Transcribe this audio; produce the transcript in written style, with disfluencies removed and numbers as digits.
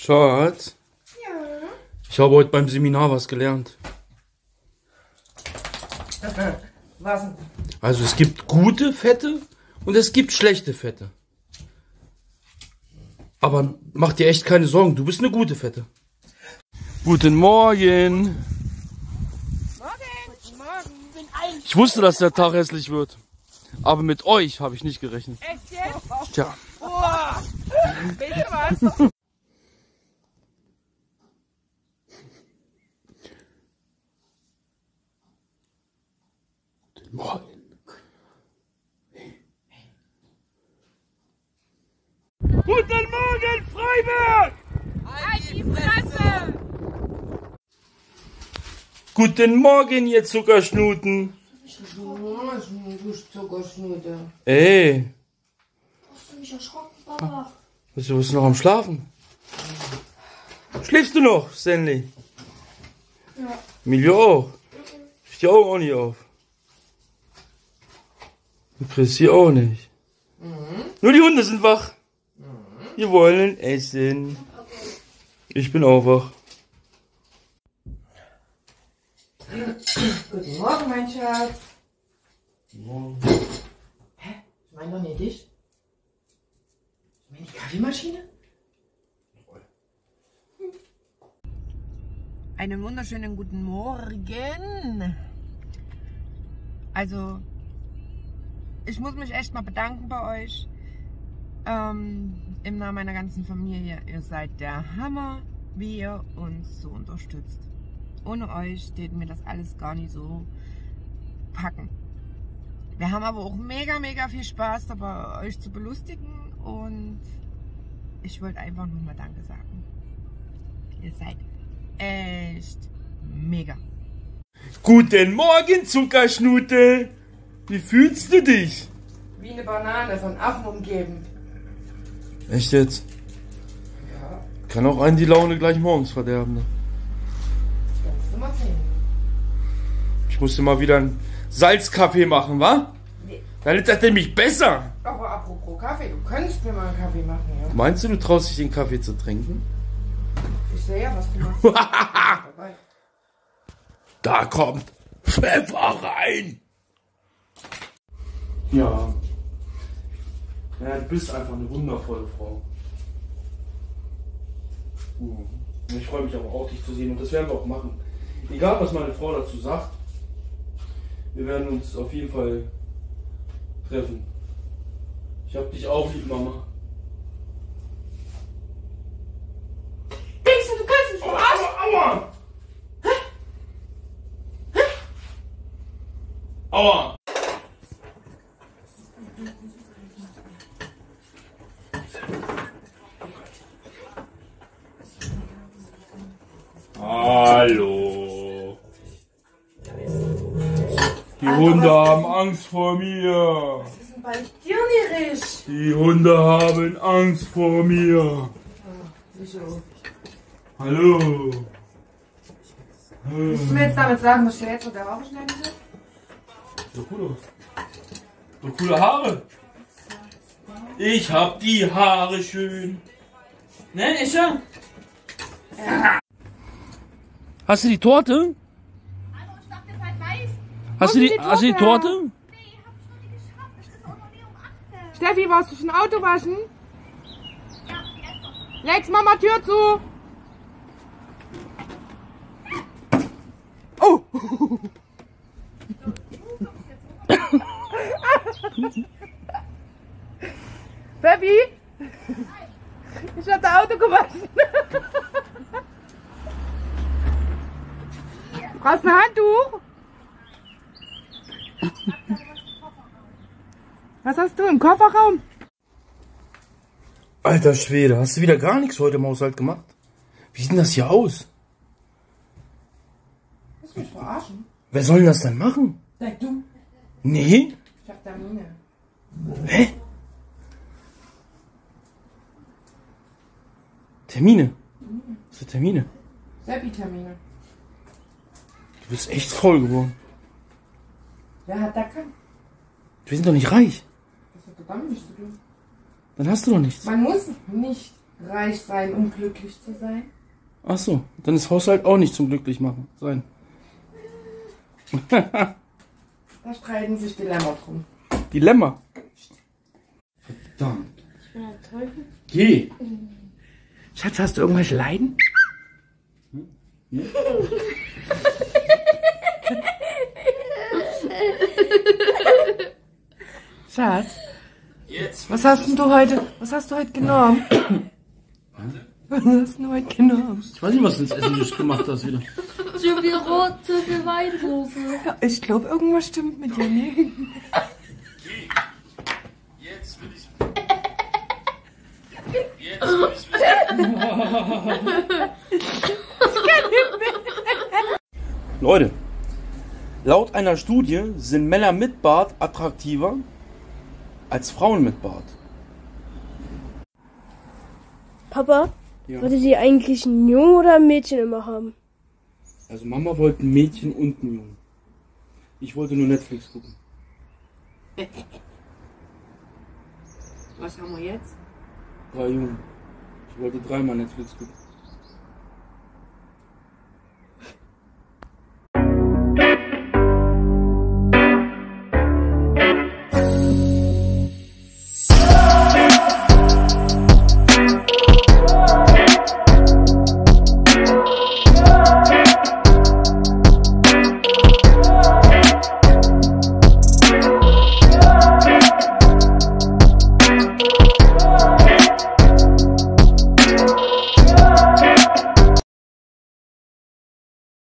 Schatz. Ja. Ich habe heute beim Seminar was gelernt. Was denn? Also es gibt gute Fette und es gibt schlechte Fette. Aber mach dir echt keine Sorgen, du bist eine gute Fette. Guten Morgen. Morgen. Guten Morgen. Ich wusste, dass der Tag hässlich wird. Aber mit euch habe ich nicht gerechnet. Echt jetzt? Tja. Boah. Weißt du was? Guten Morgen. Guten Morgen, Freiberg! Halt die Fresse! Guten Morgen, ihr Zuckerschnuten. Du Zuckerschnute. Ey, Hast du mich erschrocken, Papa? bist du noch am Schlafen? Schläfst du noch, Stanley? Ja. Emilio auch. Ich stehe auch nicht auf. Und Chrissy auch nicht. Nur die Hunde sind wach. Die wollen essen. Ich bin auch wach. Guten Morgen, mein Schatz. Morgen. Hä? Ich meine doch nicht dich. Ich meine die Kaffeemaschine? Einen wunderschönen guten Morgen. Also, ich muss mich echt mal bedanken bei euch. Im Namen meiner ganzen Familie. Ihr seid der Hammer, wie ihr uns so unterstützt. Ohne euch steht mir das alles gar nicht so packen. Wir haben aber auch mega viel Spaß dabei, euch zu belustigen. Und ich wollte einfach nur mal Danke sagen. Ihr seid echt mega. Guten Morgen, Zuckerschnute. Wie fühlst du dich? Wie eine Banane von Affen umgeben. Echt jetzt? Ja, Kann auch einen die Laune gleich morgens verderben. Ne? das kannst du mal sehen. Ich musste mal wieder einen Salzkaffee machen, wa? Nee. Dann ist das nämlich besser. Aber apropos Kaffee, du könntest mir mal einen Kaffee machen, ja? Meinst du, du traust dich den Kaffee zu trinken? Ich sehe ja, was du machst. Dabei. Da kommt Pfeffer rein. Ja. Ja, du bist einfach eine wundervolle Frau. Ich freue mich aber auch, dich zu sehen und das werden wir auch machen. Egal, was meine Frau dazu sagt, wir werden uns auf jeden Fall treffen. Ich hab dich auch lieb, Mama. Denkst du, du kannst mich verarschen? Aua! Aua! Hallo. Die Hunde haben Angst vor mir. Was ist denn bei dir nicht? Die Hunde haben Angst vor mir. Wieso? Hallo. Willst du mir jetzt damit sagen, dass du jetzt sogar auch schneiden soll? So cool aus. So coole Haare. Ich hab die Haare schön. Ne, Escha? Ja. Hast du die Torte? Hallo, ich dachte, ihr seid weiß. Hast du die Torte? Nee, hab ich noch nicht geschafft. Es ist auch noch nie um 8. Steffi, warst du schon Auto waschen? Ja, gestern. Lex, Mama, Tür zu! Oh! Steffi? Ich hab das Auto gewaschen. Brauchst du ein Handtuch? Was hast du im Kofferraum? Alter Schwede, hast du wieder gar nichts heute im Haushalt gemacht? Wie sieht denn das hier aus? Willst du mich verarschen? Wer soll denn das denn machen? Sag du. Nee? Ich hab Termine. Hä? Termine? Was für Termine? Seppi-Termine. Du bist echt voll geworden. Wer hat da keinen? Wir sind doch nicht reich. Das hat doch damit nichts zu tun. Dann hast du doch nichts. Man muss nicht reich sein, um glücklich zu sein? Ach so, dann ist Haushalt auch nicht zum glücklich machen sein. Da streiten sich die Lämmer drum. Dilemma. Verdammt. Ich bin ein Teufel. Geh. Schatz, hast du irgendwelche Leiden? Ja. Schatz, was hast du heute genommen? Was hast du heute genommen? Ich weiß nicht, was du ins Essen gemacht hast wieder. Zu viel Rot, zu viel Weinsoße. Ja, ich glaube, irgendwas stimmt mit dir nicht. Jetzt will ich. Leute, laut einer Studie sind Männer mit Bart attraktiver als Frauen mit Bart. Papa, Ja. wolltet ihr eigentlich einen Jungen oder ein Mädchen immer haben? Also Mama wollte ein Mädchen und einen Jungen. Ich wollte nur Netflix gucken. Was haben wir jetzt? 3 Jungen. Ich wollte 3-mal Netflix gucken.